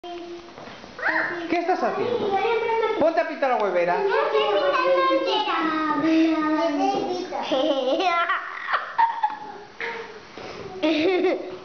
¿Qué estás haciendo? Ponte a pintar la huevera. Hehehe